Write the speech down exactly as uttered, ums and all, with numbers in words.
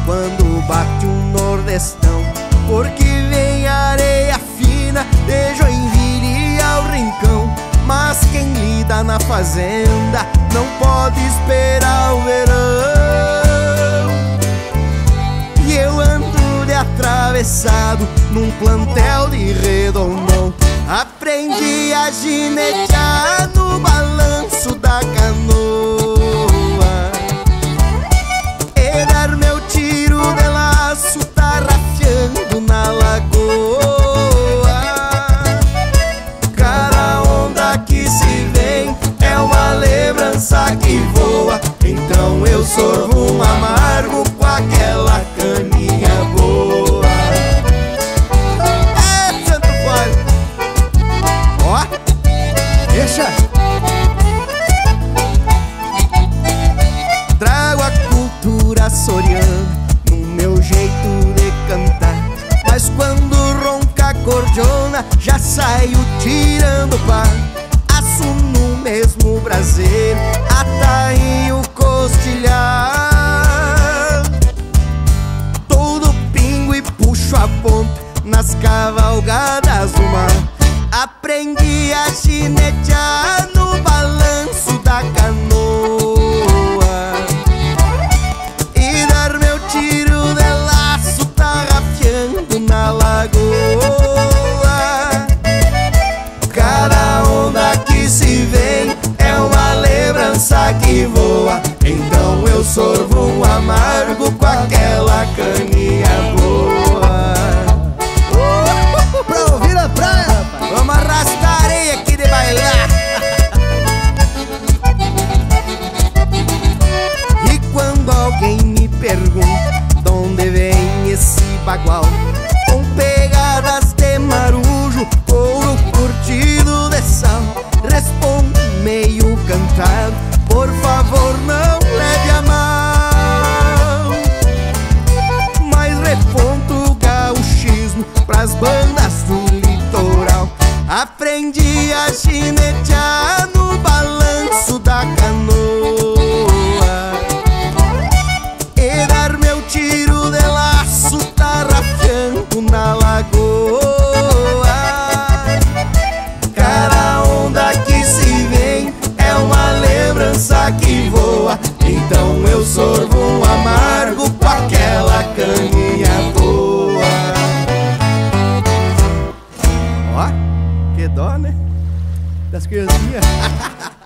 quando bate um nordestão, porque vem areia fina de Joinville e ao Rincão. Mas quem lida na fazenda não pode esperar o verão. E eu ando de atravessado num plantel de Redondão. Aprendi a ginetear no balanço da canoa e dar meu tiro de laço tarrafiando na lagoa. Cada onda que se vem é uma lembrança que voa, então eu sorvo um amargo com aquela caninha boa. É, Santo Fole! Ó, deixa! Trago a cultura açoriana no meu jeito de cantar, mas quando ronca a cordiona já saio tirando par. Aço no mesmo braseiro, atainho costilhar, todo pingo e puxo a ponta nas cavalgadas do mar. Aprendi a ginetear no balanço da canoa e dar meu tiro de laço tarrafiando na lagoa. Cada onda que se vem é uma lembrança que voa, então eu sorvo um amargo com aquela caninha boa. Uh, pra ouvir a praia, rapaz. Vamos arrastar areia aqui de bailar. E quando alguém me pergunta de onde vem esse bagual, com pegadas de marujo, couro curtido de sal, respondo meio cantado: por favor não leve a mal. Mas reponto o gauchismo pras bandas do litoral. Aprendi a ginetear no balanço da canoa e dar meu tiro de laço tarrafiando na lagoa. Cada onda que se vem é uma lembrança que voa, então eu sorvo um amargo com aquela caninha boa. Ó, que dó, né? Das criancinhas.